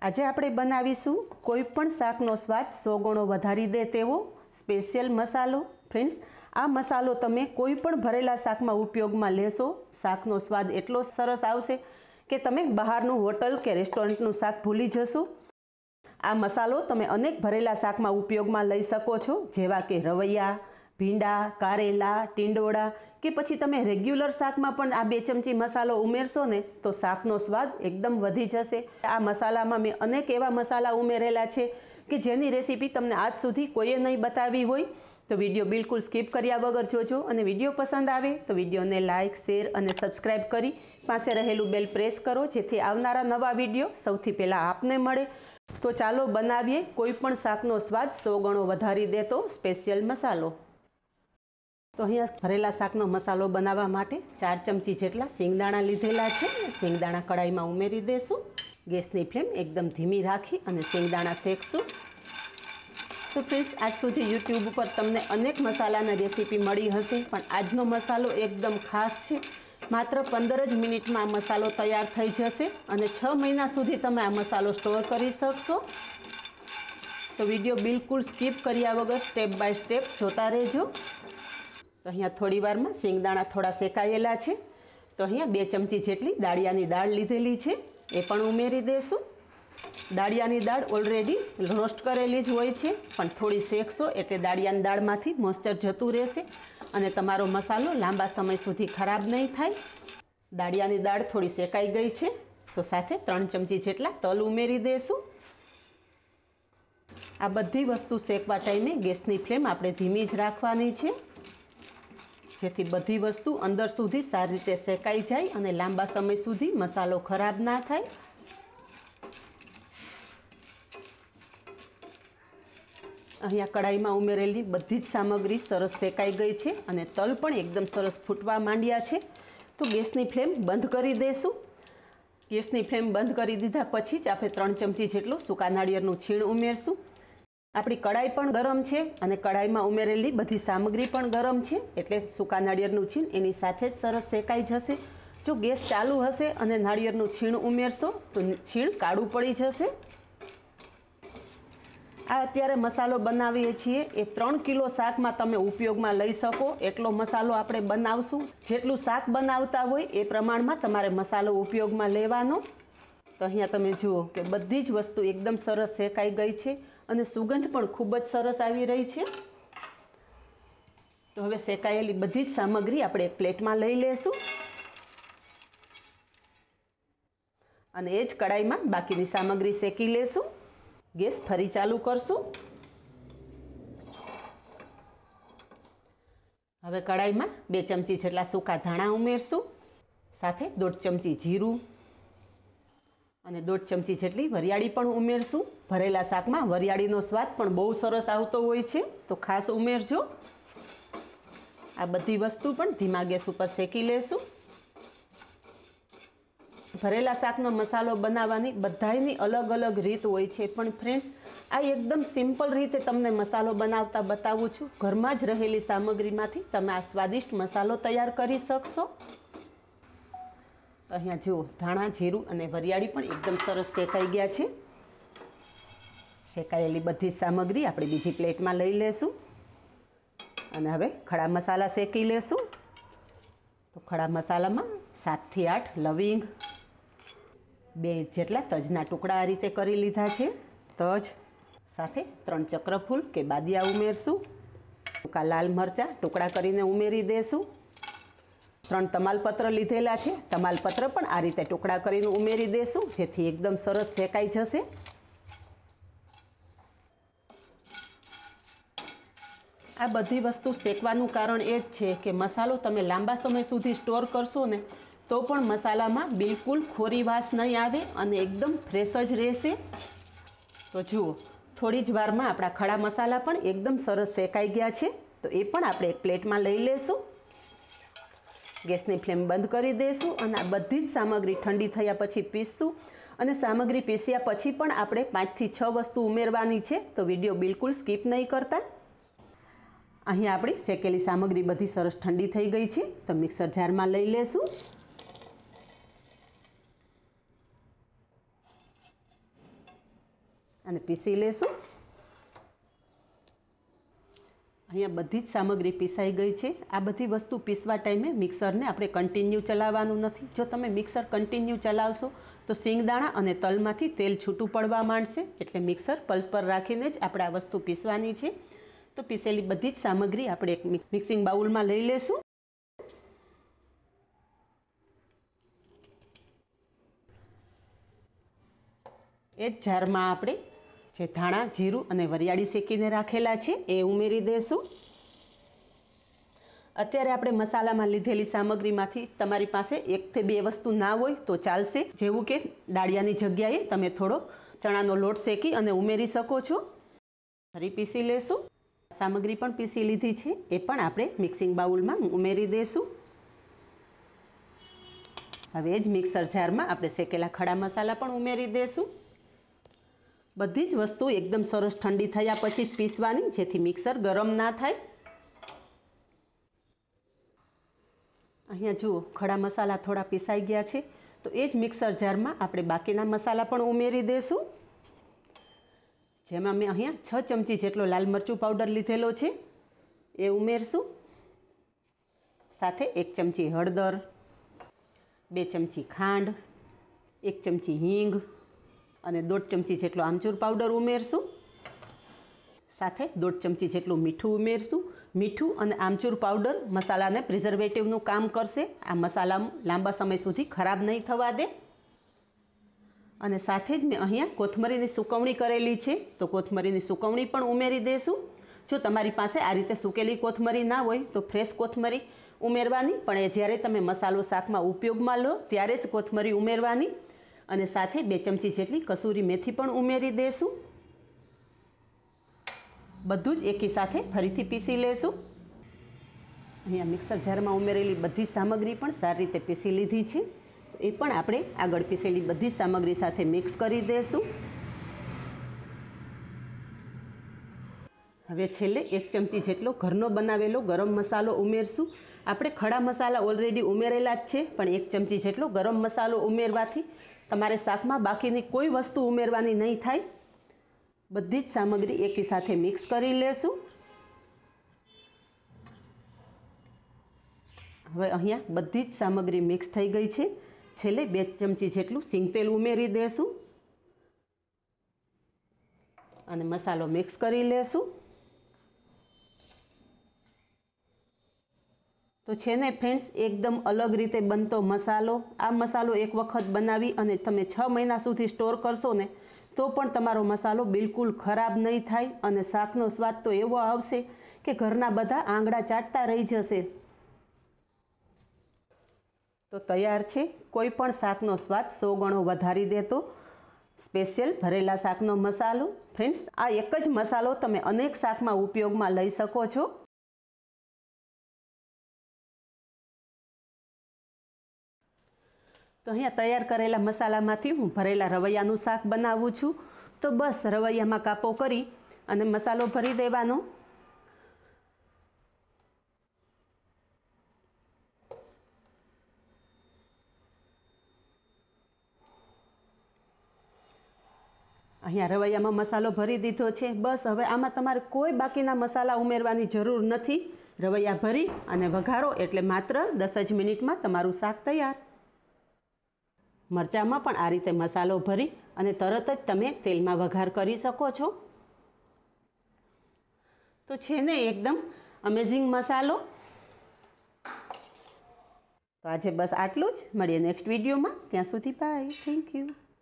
આજે આપણે બનાવીશું કોઈપણ શાકનો સ્વાદ 100 ગણો વધારી દે તેવો સ્પેશિયલ મસાલો। ફ્રેન્ડ્સ, આ મસાલો તમે કોઈપણ ભરેલા શાકમાં ઉપયોગમાં લેશો, શાકનો સ્વાદ એટલો સરસ આવશે કે તમે બહારનું હોટલ કે રેસ્ટોરન્ટનું શાક ભૂલી જશો। આ મસાલો તમે અનેક ભરેલા શાકમાં ઉપયોગમાં લઈ શકો છો, જેવા કે રવૈયા, ભીંડા, કારેલા, ટીંડોળા કે પછી તમે રેગ્યુલર શાકમાં પણ આ 2 ચમચી મસાલો ઉમેરશો ને તો શાકનો સ્વાદ એકદમ વધી જશે। આ મસાલામાં મેં અનેક એવા મસાલા ઉમેરેલા છે કે જેની રેસીપી તમને આજ સુધી કોઈએ નહીં બતાવી હોય, તો વિડીયો બિલકુલ સ્કીપ કર્યા વગર જોજો અને વિડીયો પસંદ આવે તો વિડીયોને લાઇક, શેર અને સબસ્ક્રાઈબ કરી પાસે રહેલું બેલ પ્રેસ કરો, જેથી આવનારા નવા વિડીયો સૌથી પહેલાં આપને મળે। તો ચાલો બનાવીએ કોઈપણ શાકનો સ્વાદ 100 ગણો વધારી દેતો સ્પેશિયલ મસાલો। તો અહીંયા ભરેલા શાકનો મસાલો બનાવવા માટે 4 ચમચી જેટલા સિંગદાણા લીધેલા છે। સિંગદાણા કડાઈમાં ઉમેરી દેશું। ગેસની ફ્લેમ એકદમ ધીમી રાખી અને સિંગદાણા શેકશું। તો ફ્રેન્ડ્સ, આજ સુધી યુટ્યુબ ઉપર તમને અનેક મસાલાની રેસીપી મળી હશે, પણ આજનો મસાલો એકદમ ખાસ છે। માત્ર 15 જ મિનિટમાં આ મસાલો તૈયાર થઈ જશે અને 6 મહિના સુધી તમે આ મસાલો સ્ટોર કરી શકશો। તો વિડીયો બિલકુલ સ્કીપ કર્યા વગર સ્ટેપ બાય સ્ટેપ જોતા રહેજો। તો અહીંયા થોડી વારમાં સિંગદાણા થોડા શેકાયેલા છે, તો અહીંયા 2 ચમચી જેટલી દાળિયાની દાળ લીધેલી છે, એ પણ ઉમેરી દઈશું। દાળિયાની દાળ ઓલરેડી રોસ્ટ કરેલી જ હોય છે, પણ થોડી શેકશો એટલે દાળિયાની દાળમાંથી મોઇસ્ચર જતું રહેશે અને તમારો મસાલો લાંબા સમય સુધી ખરાબ નહીં થાય। દાળિયાની દાળ થોડી શેકાઈ ગઈ છે, તો સાથે 3 ચમચી જેટલા તલ ઉમેરી દઈશું। આ બધી વસ્તુ શેકવા ટાઈમે ગેસની ફ્લેમ આપણે ધીમી જ રાખવાની છે, જેથી બધી વસ્તુ અંદર સુધી સારી રીતે શેકાઈ જાય અને લાંબા સમય સુધી મસાલો ખરાબ ના થાય। અહીંયા કડાઈમાં ઉમેરેલી બધી જ સામગ્રી સરસ શેકાઈ ગઈ છે અને તલ પણ એકદમ સરસ ફૂટવા માંડ્યા છે, તો ગેસની ફ્લેમ બંધ કરી દઈશું। ગેસની ફ્લેમ બંધ કરી દીધા પછી જ આપણે 3 ચમચી જેટલું સૂકા નાળિયેરનું છીણ ઉમેરશું। આપણી કડાઈ પણ ગરમ છે અને કડાઈમાં ઉમેરેલી બધી સામગ્રી પણ ગરમ છે, એટલે સૂકા નાળિયેરનું છીણ એની સાથે જ સરસ શેકાઈ જશે। જો ગેસ ચાલુ હશે અને નાળિયેરનું છીણ ઉમેરશો તો છીણ કાળું પડી જશે। આ અત્યારે મસાલો બનાવીએ છીએ એ 3 કિલો શાકમાં તમે ઉપયોગમાં લઈ શકો એટલો મસાલો આપણે બનાવશું। જેટલું શાક બનાવતા હોય એ પ્રમાણમાં તમારે મસાલો ઉપયોગમાં લેવાનો। તો અહીંયા તમે જુઓ કે બધી જ વસ્તુ એકદમ સરસ શેકાઈ ગઈ છે અને સુગંધ પણ ખૂબ જ સરસ આવી રહી છે। તો હવે શેકાયેલી બધી જ સામગ્રી આપણે એક પ્લેટમાં લઈ લેશું અને એ જ કડાઈમાં બાકીની સામગ્રી શેકી લેશું। ગેસ ફરી ચાલુ કરશું। હવે કડાઈમાં 2 ચમચી જેટલા સૂકા ધાણા ઉમેરશું, સાથે 1.5 ચમચી જીરું અને 1.5 ચમચી જેટલી વરિયાળી પણ ઉમેરશું। ભરેલા શાકમાં વરિયાળીનો સ્વાદ પણ બહુ સરસ આવતો હોય છે, તો ખાસ ઉમેરજો। આ બધી વસ્તુ પણ ધીમા ગેસ ઉપર શેકી લેશું। ભરેલા શાકનો મસાલો બનાવવાની બધાયની અલગ અલગ રીત હોય છે, પણ ફ્રેન્ડ્સ, આ એકદમ સિમ્પલ રીતે તમને મસાલો બનાવતા બતાવું છું। ઘરમાં જ રહેલી સામગ્રીમાંથી તમે આ સ્વાદિષ્ટ મસાલો તૈયાર કરી શકશો। અહીંયા જુઓ, ધાણા, જીરું અને વરિયાળી પણ એકદમ સરસ શેકાઈ ગયા છે। શેકાયેલી બધી સામગ્રી આપણે બીજી પ્લેટમાં લઈ લેશું અને હવે ખડા મસાલા શેકી લેશું। તો ખડા મસાલામાં 7 થી 8 લવિંગ, 2 જેટલા તજના ટુકડા આ રીતે કરી લીધા છે, તજ સાથે 3 ચક્રફૂલ કે બાદિયા ઉમેરશું। સૂકા લાલ મરચાં ટુકડા કરીને ઉમેરી દઈશું। 3 તમાલપત્ર લીધેલા છે, તમાલપત્ર પણ આ રીતે ટુકડા કરીને ઉમેરી દઈશું, જેથી એકદમ સરસ શેકાઈ જશે। આ બધી વસ્તુ શેકવાનું કારણ એ જ છે કે મસાલો તમે લાંબા સમય સુધી સ્ટોર કરશો ને તો પણ મસાલામાં બિલકુલ ખોરી વાસ નહીં આવે અને એકદમ ફ્રેશ જ રહેશે। તો જુઓ, થોડી જ વારમાં આપણા ખડા મસાલા પણ એકદમ સરસ શેકાઈ ગયા છે, તો એ પણ આપણે એક પ્લેટમાં લઈ લેશું। ગેસની ફ્લેમ બંધ કરી દઈશું અને આ બધી જ સામગ્રી ઠંડી થયા પછી પીસશું અને સામગ્રી પીસ્યા પછી પણ આપણે 5 થી 6 વસ્તુ ઉમેરવાની છે, તો વિડીયો બિલકુલ સ્કીપ નહીં કરતા। અહીં આપણી શેકેલી સામગ્રી બધી સરસ ઠંડી થઈ ગઈ છે, તો મિક્સર જારમાં લઈ લેશું। અને પીસી લેશું। અહીંયા બધી જ સામગ્રી પીસાઈ ગઈ છે। આ બધી વસ્તુ પીસવા ટાઈમે મિક્સરને આપણે કન્ટિન્યુ ચલાવવાનું નથી। જો તમે મિક્સર કન્ટિન્યુ ચલાવશો તો સિંગદાણા અને તલમાંથી તેલ છૂટું પડવા માંડશે, એટલે મિક્સર પલ્સ પર રાખીને જ આપણે આ વસ્તુ પીસવાની છે। તો પીસેલી બધી જ સામગ્રી આપણે એક મિક્સિંગ બાઉલમાં લઈ લેશું। એ જ જારમાં આપણે જે ધાણા, જીરું અને વરિયાળી શેકીને રાખેલા છે એ ઉમેરી દઈશું। અત્યારે આપણે મસાલામાં લીધેલી સામગ્રીમાંથી તમારી પાસે 1 થી 2 વસ્તુ ના હોય તો ચાલશે, જેવું કે દાળિયાની જગ્યાએ તમે થોડો ચણાનો લોટ શેકી અને ઉમેરી શકો છો। ફરી પીસી લેશું। સામગ્રી પણ પીસી લીધી છે, એ પણ આપણે મિક્સિંગ બાઉલમાં ઉમેરી દઈશું। હવે જ મિક્સર જારમાં આપણે શેકેલા ખડા મસાલા પણ ઉમેરી દઈશું। બધી જ વસ્તુ એકદમ સરસ ઠંડી થયા પછી જ પીસવાની, જેથી મિક્સર ગરમ ના થાય। અહીંયા જુઓ ખડા મસાલા થોડા પીસાઈ ગયા છે, તો એ જ મિક્સર જારમાં આપણે બાકીના મસાલા પણ ઉમેરી દઈશું। જેમાં મેં અહીંયા 6 ચમચી જેટલો લાલ મરચું પાવડર લીધેલો છે એ ઉમેરશું। સાથે 1 ચમચી હળદર, 2 ચમચી ખાંડ, 1 ચમચી હિંગ અને 1.5 ચમચી જેટલો આમચૂર પાવડર ઉમેરશું। સાથે 1.5 ચમચી જેટલું મીઠું ઉમેરશું। મીઠું અને આમચૂર પાવડર મસાલાને પ્રિઝર્વેટિવનું કામ કરશે। આ મસાલા લાંબા સમય સુધી ખરાબ નહીં થવા દે। અને સાથે જ મેં અહીંયા કોથમરીની સુકવણી કરેલી છે, તો કોથમરીની સુકવણી પણ ઉમેરી દઈશું। જો તમારી પાસે આ રીતે સૂકેલી કોથમરી ના હોય તો ફ્રેશ કોથમરી ઉમેરવાની, પણ એ જ્યારે તમે મસાલો શાકમાં ઉપયોગમાં લો ત્યારે જ કોથમરી ઉમેરવાની। અને સાથે 2 ચમચી જેટલી કસૂરી મેથી પણ ઉમેરી દઈશું। બધું જ એકી સાથે ફરીથી પીસી લેશું। અહીંયા મિક્સર જારમાં ઉમેરેલી બધી સામગ્રી પણ સારી રીતે પીસી લીધી છે, તો એ પણ આપણે આગળ પીસેલી બધી સામગ્રી સાથે મિક્સ કરી દઈશું। હવે છેલ્લે 1 ચમચી જેટલો ઘરનો બનાવેલો ગરમ મસાલો ઉમેરશું। આપણે ખડા મસાલા ઓલરેડી ઉમેરેલા જ છે, પણ 1 ચમચી જેટલો ગરમ મસાલો ઉમેરવાથી તમારે શાકમાં બાકીની કોઈ વસ્તુ ઉમેરવાની નહીં થાય। બધી જ સામગ્રી એકી સાથે મિક્સ કરી લેશું। હવે અહીંયા બધી જ સામગ્રી મિક્સ થઈ ગઈ છે। છેલ્લે 2 ચમચી જેટલું સિંગ તેલ ઉમેરી દઈશું અને મસાલો મિક્સ કરી લેશું। તો છે ને ફ્રેન્ડ્સ, એકદમ અલગ રીતે બનતો મસાલો। આ મસાલો એક વખત બનાવી અને તમે 6 મહિના સુધી સ્ટોર કરશો ને તો પણ તમારો મસાલો બિલકુલ ખરાબ નહીં થાય અને શાકનો સ્વાદ તો એવો આવશે કે ઘરના બધા આંગળા ચાટતા રહી જશે। તો તૈયાર છે કોઈ પણ શાકનો સ્વાદ 100 ગણો વધારી દેતો સ્પેશિયલ ભરેલા શાકનો મસાલો। ફ્રેન્ડ્સ, આ એક જ મસાલો તમે અનેક શાકમાં ઉપયોગમાં લઈ શકો છો। તો અહીંયા તૈયાર કરેલા મસાલામાંથી હું ભરેલા રવૈયાનું શાક બનાવું છું। તો બસ રવૈયામાં કાપો કરી અને મસાલો ભરી દેવાનો। અહીંયા રવૈયામાં મસાલો ભરી દીધો છે। બસ હવે આમાં તમારે કોઈ બાકીના મસાલા ઉમેરવાની જરૂર નથી। રવૈયા ભરી અને વઘારો એટલે માત્ર 10 જ મિનિટમાં તમારું શાક તૈયાર। મરચાંમાં પણ આ રીતે મસાલો ભરી અને તરત જ તમે તેલમાં વઘાર કરી શકો છો। તો છે ને એકદમ અમેઝિંગ મસાલો। તો આજે બસ આટલું જ, મળીએ નેક્સ્ટ વિડીયોમાં। ત્યાં સુધી બાય, થેન્ક યુ।